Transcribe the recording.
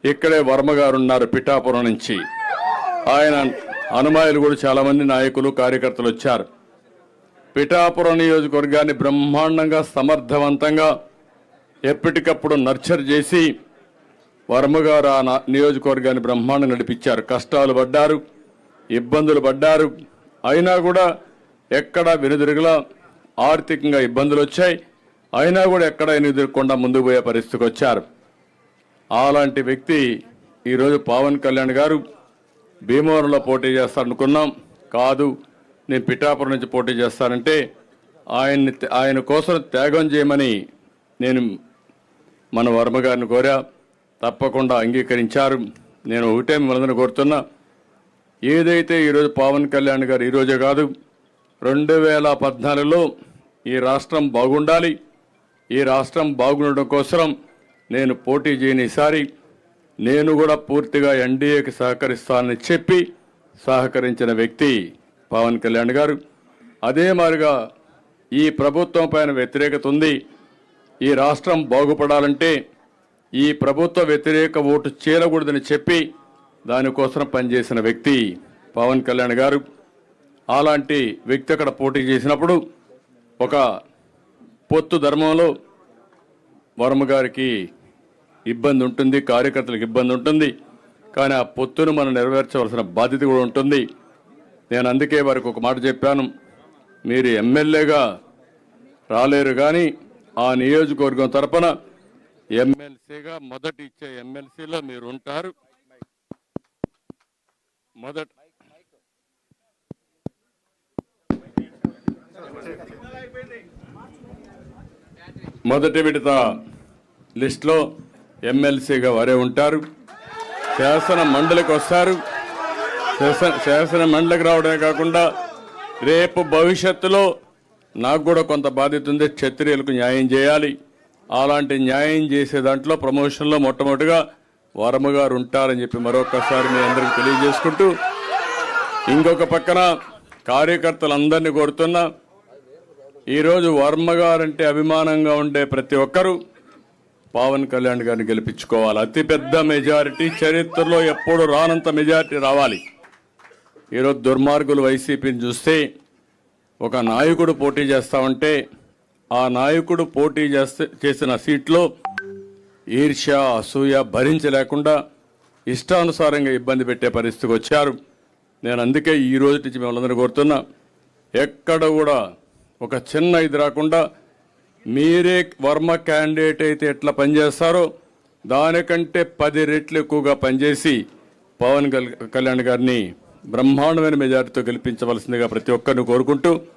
ఇక్కడే వర్మ గారు ఉన్నారు పిఠాపురం నుంచి. ఆయన అనుమాయులు కూడా చాలా మంది నాయకులు కార్యకర్తలు వచ్చారు. పిఠాపురం నియోజకవర్గాన్ని బ్రహ్మాండంగా సమర్థవంతంగా ఎప్పటికప్పుడు నర్చర్ చేసి వర్మ గారు ఆ నియోజకవర్గాన్ని బ్రహ్మాండంగా నడిపించారు. కష్టాలు పడ్డారు, ఇబ్బందులు పడ్డారు, అయినా కూడా ఎక్కడ వెనుదిరుగులా ఆర్థికంగా ఇబ్బందులు వచ్చాయి, అయినా కూడా ఎక్కడ వెనుదిరగకుండా ముందుకు పోయే పరిస్థితికి వచ్చారు. అలాంటి వ్యక్తి ఈరోజు పవన్ కళ్యాణ్ గారు భీమవరంలో పోటీ చేస్తారనుకున్నాం, కాదు నేను పిఠాపురం నుంచి పోటీ చేస్తానంటే ఆయన కోసం త్యాగం చేయమని నేను మన వర్మ గారిని కోరా. తప్పకుండా అంగీకరించారు. నేను ఒకటే మిమ్మల్ని కోరుతున్నా, ఏదైతే ఈరోజు పవన్ కళ్యాణ్ గారు ఈరోజే కాదు 2014లో ఈ రాష్ట్రం బాగుండాలి, ఈ రాష్ట్రం బాగుండడం కోసం నేను పోటీ చేయని ఈసారి నేను కూడా పూర్తిగా ఎన్డీఏకి సహకరిస్తానని చెప్పి సహకరించిన వ్యక్తి పవన్ కళ్యాణ్ గారు. అదే మాదిరిగా ఈ ప్రభుత్వం పైన వ్యతిరేకత ఉంది, ఈ రాష్ట్రం బాగుపడాలంటే ఈ ప్రభుత్వ వ్యతిరేక ఓటు చేరకూడదని చెప్పి దానికోసం పనిచేసిన వ్యక్తి పవన్ కళ్యాణ్ గారు. అలాంటి వ్యక్తి అక్కడ పోటీ చేసినప్పుడు ఒక పొత్తు ధర్మంలో వర్మ గారికి ఇబ్బంది ఉంటుంది, కార్యకర్తలకు ఇబ్బంది ఉంటుంది, కానీ ఆ పొత్తును మనం నెరవేర్చవలసిన బాధ్యత కూడా ఉంటుంది. నేను అందుకే వారికి ఒక మాట చెప్పాను, మీరు ఎమ్మెల్యేగా రాలేరు కానీ ఆ నియోజకవర్గం తరపున ఎమ్మెల్సీగా మొదటి ఇచ్చే ఎమ్మెల్సీలో మీరు ఉంటారు. మొదటి విడత లిస్టులో ఎమ్మెల్సీగా వారే ఉంటారు. శాసన మండలికి వస్తారు. శాసన మండలికి రావడమే కాకుండా రేపు భవిష్యత్తులో నాకు కూడా కొంత బాధ్యత ఉంది, క్షత్రియులకు న్యాయం చేయాలి. అలాంటి న్యాయం చేసే దాంట్లో ప్రమోషన్లో మొట్టమొదటిగా వర్మ గారు ఉంటారని చెప్పి మరొకసారి మీ అందరికీ తెలియజేసుకుంటూ, ఇంకొక పక్కన కార్యకర్తలందరినీ కోరుతున్నా, ఈరోజు వర్మ గారంటే అభిమానంగా ఉండే ప్రతి ఒక్కరూ పవన్ కళ్యాణ్ గారిని గెలిపించుకోవాలి. అతిపెద్ద మెజారిటీ, చరిత్రలో ఎప్పుడు రానంత మెజారిటీ రావాలి. ఈరోజు దుర్మార్గులు వైసీపీని చూస్తే ఒక నాయకుడు పోటీ చేస్తామంటే ఆ నాయకుడు పోటీ చేసిన సీట్లో ఈర్ష్య అసూయ భరించలేకుండా ఇష్టానుసారంగా ఇబ్బంది పెట్టే పరిస్థితికి వచ్చారు. నేను అందుకే ఈ రోజు నుంచి మిమ్మల్ని కోరుతున్నా, ఎక్కడ కూడా ఒక చిన్న ఇది రాకుండా మీరే వర్మ క్యాండిడేట్ అయితే ఎట్లా పనిచేస్తారో దానికంటే 10 రెట్లు ఎక్కువగా పనిచేసి పవన్ కళ్యాణ్ గారిని బ్రహ్మాండమైన మెజారిటీతో గెలిపించవలసిందిగా ప్రతి ఒక్కరిని కోరుకుంటూ